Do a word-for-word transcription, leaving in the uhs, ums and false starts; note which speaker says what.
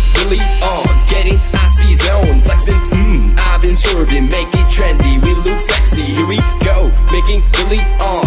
Speaker 1: making really on, getting icy zone, flexing, mmm, I've been swerving, make it trendy, we look sexy, here we go, making really on.